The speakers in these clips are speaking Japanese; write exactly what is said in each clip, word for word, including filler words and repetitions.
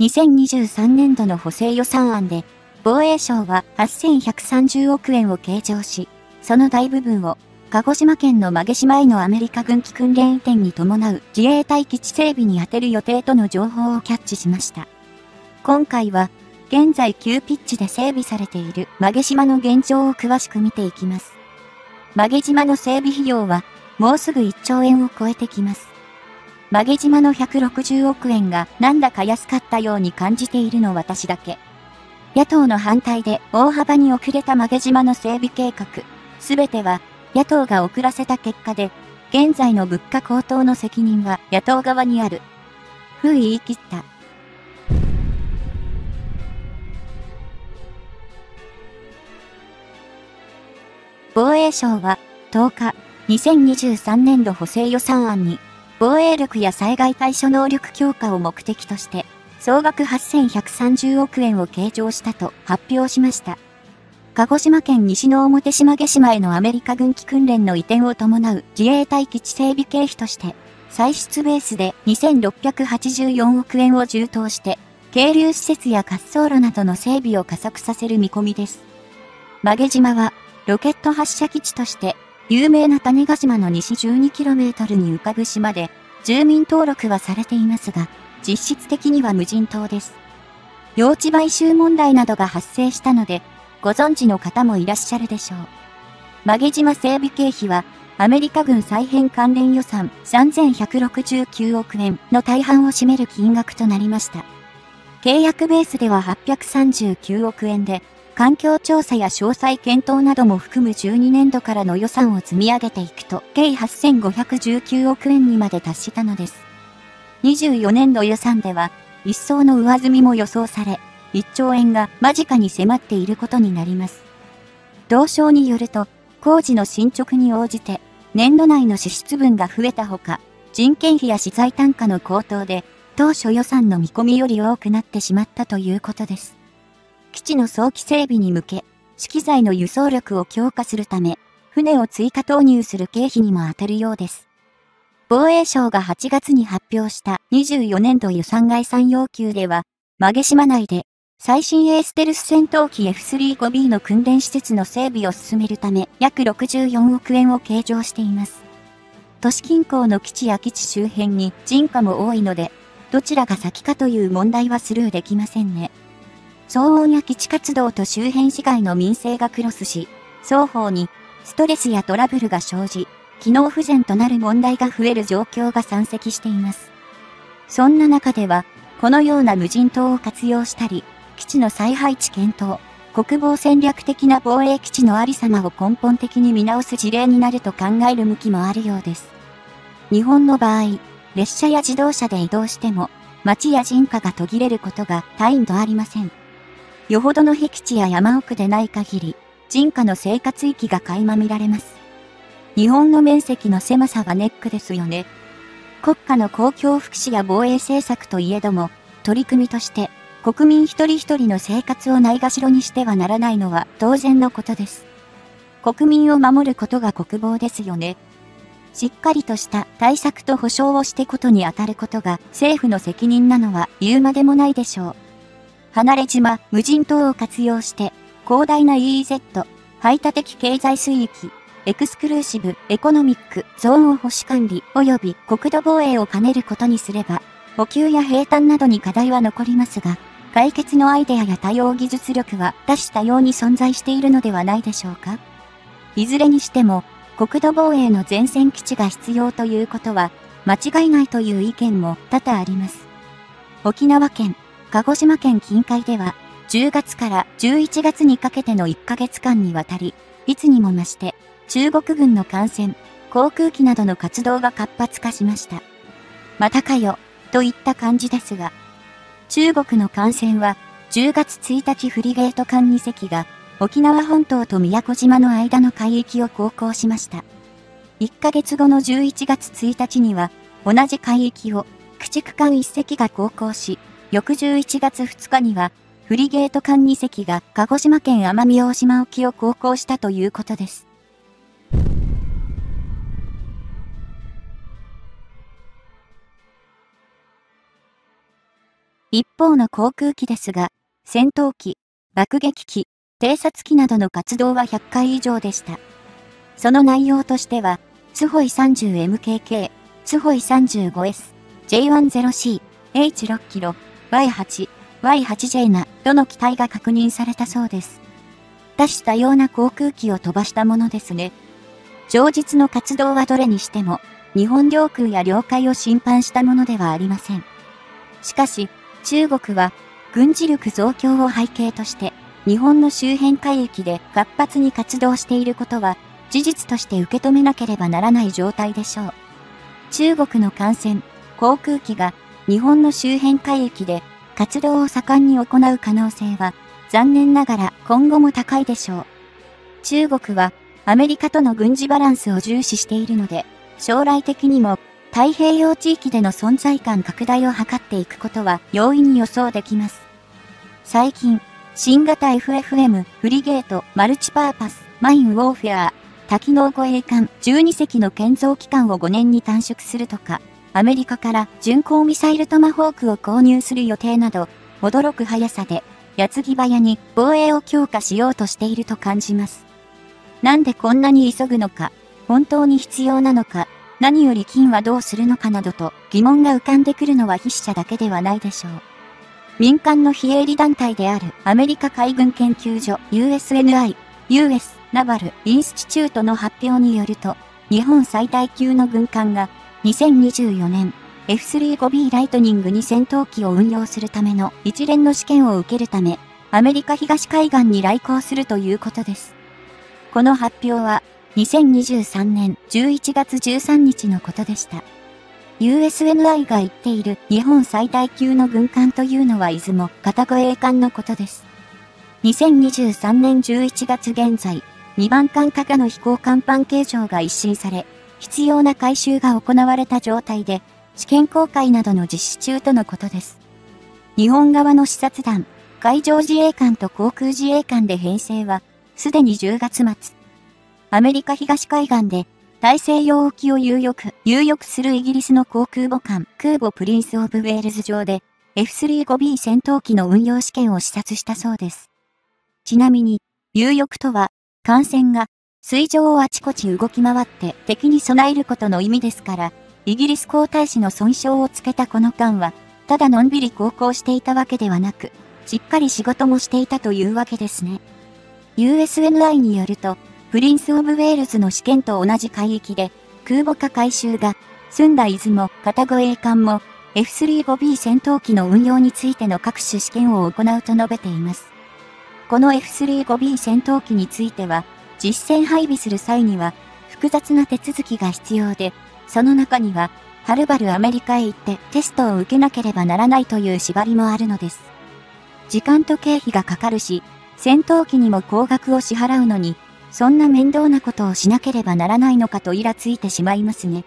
にせんにじゅうさんねんどの補正予算案で、防衛省ははっせんひゃくさんじゅうおくえんを計上し、その大部分を、鹿児島県の馬毛島へのアメリカ軍機訓練移転に伴う自衛隊基地整備に充てる予定との情報をキャッチしました。今回は、現在急ピッチで整備されている馬毛島の現状を詳しく見ていきます。馬毛島の整備費用は、もうすぐいっちょうえんを超えてきます。馬毛島のひゃくろくじゅうおくえんがなんだか安かったように感じているの私だけ。野党の反対で大幅に遅れた馬毛島の整備計画、すべては野党が遅らせた結果で、現在の物価高騰の責任は野党側にある。ふう言い切った。防衛省はとおか、にせんにじゅうさんねんど補正予算案に、防衛力や災害対処能力強化を目的として、総額はっせんひゃくさんじゅうおくえんを計上したと発表しました。鹿児島県西之表島毛島へのアメリカ軍機訓練の移転を伴う自衛隊基地整備経費として、歳出ベースでにせんろっぴゃくはちじゅうよんおくえんを充当して、係留施設や滑走路などの整備を加速させる見込みです。馬毛島は、ロケット発射基地として、有名な種子島の西 じゅうにキロメートル に浮かぶ島で、住民登録はされていますが、実質的には無人島です。用地買収問題などが発生したので、ご存知の方もいらっしゃるでしょう。馬毛島整備経費は、アメリカ軍再編関連予算さんぜんひゃくろくじゅうきゅうおくえんの大半を占める金額となりました。契約ベースでははっぴゃくさんじゅうきゅうおくえんで、環境調査や詳細検討なども含むじゅうにねんどからの予算を積み上げていくと、計はっせんごひゃくじゅうきゅうおくえんにまで達したのです。にじゅうよねんど予算では、一層の上積みも予想され、いっちょうえんが間近に迫っていることになります。同省によると、工事の進捗に応じて、年度内の支出分が増えたほか、人件費や資材単価の高騰で、当初予算の見込みより多くなってしまったということです。基地の早期整備に向け、資機材の輸送力を強化するため、船を追加投入する経費にも充てるようです。防衛省がはちがつに発表したにじゅうよねんど予算概算要求では、馬毛島内で最新鋭ステルス戦闘機 エフスリーファイブビー の訓練施設の整備を進めるため約ろくじゅうよんおくえんを計上しています。都市近郊の基地や基地周辺に人家も多いので、どちらが先かという問題はスルーできませんね。騒音や基地活動と周辺市街の民生がクロスし、双方にストレスやトラブルが生じ、機能不全となる問題が増える状況が山積しています。そんな中では、このような無人島を活用したり、基地の再配置検討、国防戦略的な防衛基地のありさまを根本的に見直す事例になると考える向きもあるようです。日本の場合、列車や自動車で移動しても、街や人家が途切れることが絶えんとありません。よほどの僻地や山奥でない限り、人家の生活域が垣間見られます。日本の面積の狭さがネックですよね。国家の公共福祉や防衛政策といえども、取り組みとして国民一人一人の生活をないがしろにしてはならないのは当然のことです。国民を守ることが国防ですよね。しっかりとした対策と保障をしてことに当たることが政府の責任なのは言うまでもないでしょう。離れ島、無人島を活用して、広大な イーイーゼット、排他的経済水域、エクスクルーシブ、エコノミック、ゾーン保守管理及び国土防衛を兼ねることにすれば、補給や平坦などに課題は残りますが、解決のアイデアや対応技術力は多種多様に存在しているのではないでしょうか。いずれにしても、国土防衛の前線基地が必要ということは、間違いないという意見も多々あります。沖縄県、鹿児島県近海では、じゅうがつからじゅういちがつにかけてのいっかげつかんにわたり、いつにも増して、中国軍の艦船、航空機などの活動が活発化しました。またかよ、といった感じですが、中国の艦船は、じゅうがつついたちフリゲート艦にせきが、沖縄本島と宮古島の間の海域を航行しました。いっかげつごのじゅういちがつついたちには、同じ海域を、駆逐艦いっせきが航行し、翌じゅういちがつふつかには、フリゲート艦にせきが鹿児島県奄美大島沖を航行したということです。 一方の航空機ですが、戦闘機、爆撃機、偵察機などの活動はひゃっかい以上でした。その内容としては、スホイ さんじゅうエムケーケー、スホイ さんじゅうごエス、ジェイじゅうシー、エイチろくキロ、ワイはち、ワイはちジェイ などの機体が確認されたそうです。多種多様な航空機を飛ばしたものですね。上日の活動はどれにしても、日本領空や領海を侵犯したものではありません。しかし、中国は、軍事力増強を背景として、日本の周辺海域で活発に活動していることは、事実として受け止めなければならない状態でしょう。中国の艦船、航空機が、日本の周辺海域で活動を盛んに行う可能性は、残念ながら今後も高いでしょう。中国は、アメリカとの軍事バランスを重視しているので、将来的にも太平洋地域での存在感拡大を図っていくことは容易に予想できます。最近、新型 エフエフエム フリゲートマルチパーパスマインウォーフェア多機能護衛艦じゅうにせきの建造期間をごねんに短縮するとか、アメリカから巡航ミサイルトマホークを購入する予定など、驚く速さで矢継ぎ早に防衛を強化しようとしていると感じます。なんでこんなに急ぐのか、本当に必要なのか、何より金はどうするのかなどと疑問が浮かんでくるのは筆者だけではないでしょう。民間の非営利団体であるアメリカ海軍研究所 ユーエスエヌアイ、ユーエス ナバル・インスチチュートの発表によると、日本最大級の軍艦がにせんにじゅうよねん エフスリーファイブビー ライトニングに戦闘機を運用するための一連の試験を受けるため、アメリカ東海岸に来航するということです。この発表はにせんにじゅうさんねんじゅういちがつじゅうさんにちのことでした。ユーエスエヌアイ が言っている日本最大級の軍艦というのは出雲型護衛艦のことです。にせんにじゅうさんねんじゅういちがつ現在、にばん艦加賀の飛行甲板形状が一新され、必要な改修が行われた状態で、試験航海などの実施中とのことです。日本側の視察団、海上自衛官と航空自衛官で編成は、すでにじゅうがつまつ。アメリカ東海岸で、大西洋沖を有力、有力するイギリスの航空母艦、空母プリンス・オブ・ウェールズ上で、エフスリーファイブビー 戦闘機の運用試験を視察したそうです。ちなみに、有力とは、艦船が、水上をあちこち動き回って敵に備えることの意味ですから、イギリス皇太子の損傷をつけたこの艦は、ただのんびり航行していたわけではなく、しっかり仕事もしていたというわけですね。ユーエスエヌアイ によると、プリンス・オブ・ウェールズの試験と同じ海域で、空母化改修が、澄んだ出雲型護衛艦も、エフスリーファイブビー 戦闘機の運用についての各種試験を行うと述べています。この エフスリーファイブビー 戦闘機については、実戦配備する際には、複雑な手続きが必要で、その中には、はるばるアメリカへ行ってテストを受けなければならないという縛りもあるのです。時間と経費がかかるし、戦闘機にも高額を支払うのに、そんな面倒なことをしなければならないのかとイラついてしまいますね。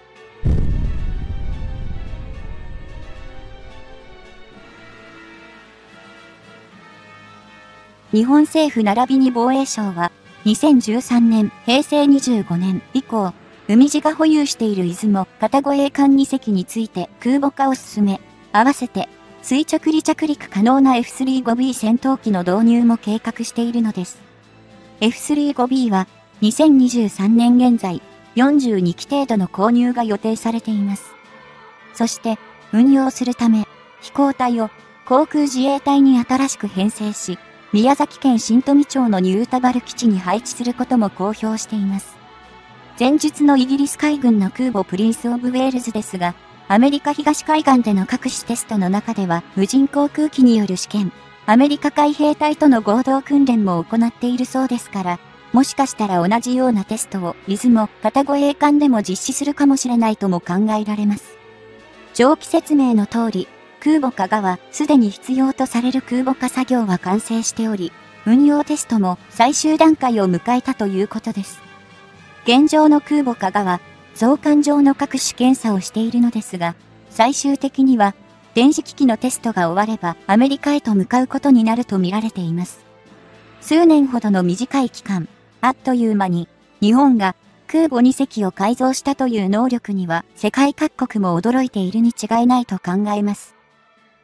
日本政府並びに防衛省は、にせんじゅうさんねん、へいせいにじゅうごねん以降、海自が保有している出雲型護衛艦にせきについて空母化を進め、合わせて垂直離着陸可能な エフスリーファイブビー 戦闘機の導入も計画しているのです。エフスリーファイブビー はにせんにじゅうさんねん現在よんじゅうにき程度の購入が予定されています。そして運用するため飛行隊を航空自衛隊に新しく編成し、宮崎県新富町のニュータバル基地に配置することも公表しています。前日のイギリス海軍の空母プリンス・オブ・ウェールズですが、アメリカ東海岸での各種テストの中では無人航空機による試験、アメリカ海兵隊との合同訓練も行っているそうですから、もしかしたら同じようなテストを出雲型護衛艦でも実施するかもしれないとも考えられます。上記説明の通り、空母加賀はすでに必要とされる空母化作業は完成しており、運用テストも最終段階を迎えたということです。現状の空母加賀は、増艦上の各種検査をしているのですが、最終的には、電子機器のテストが終わればアメリカへと向かうことになると見られています。数年ほどの短い期間、あっという間に、日本が空母にせきを改造したという能力には世界各国も驚いているに違いないと考えます。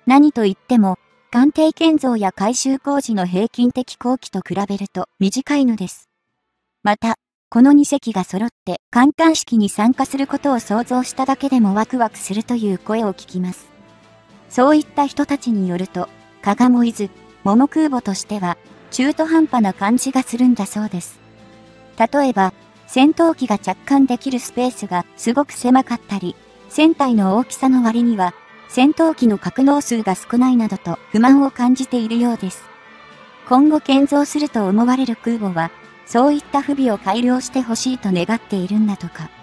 何と言っても、艦艇建造や改修工事の平均的工期と比べると短いのです。また、このにせきが揃って観艦式に参加することを想像しただけでもワクワクするという声を聞きます。そういった人たちによると、加賀モイズ、モモ空母としては、中途半端な感じがするんだそうです。例えば、戦闘機が着艦できるスペースがすごく狭かったり、船体の大きさの割には、戦闘機の格納数が少ないなどと不満を感じているようです。今後建造すると思われる空母は、そういった不備を改良してほしいと願っているんだとか。